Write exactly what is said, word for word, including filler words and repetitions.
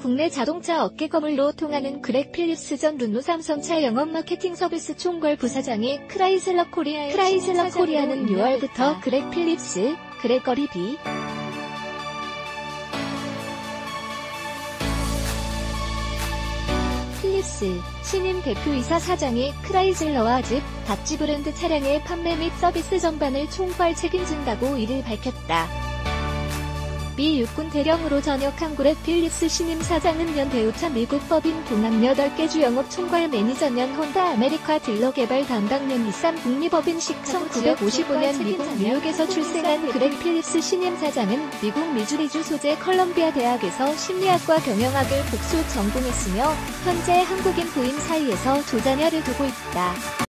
국내 자동차 업계 거물로 통하는 그렉 필립스 전 르노 삼성차 영업 마케팅 서비스 총괄 부사장이 크라이슬러 코리아의 크라이슬러 코리아는 유월부터 그렉 필립스, 그레거리 비. 필립스, 신임 대표이사 사장이 크라이슬러와 즉, 다치 브랜드 차량의 판매 및 서비스 전반을 총괄 책임진다고 이를 밝혔다. 미 육군 대령으로 전역한 그렉 필립스 신임 사장은 현 대우차 미국 법인 동학 여덟 개 주 영업 총괄 매니저 년 혼다 아메리카 딜러 개발 담당 년 닛산 북미법인 식 천구백오십오 년 미국 뉴욕에서 출생한 그렉 필립스 신임 사장은 미국 미주리주 소재 컬럼비아 대학에서 심리학과 경영학을 복수 전공했으며 현재 한국인 부인 사이에서 조자녀를 두고 있다.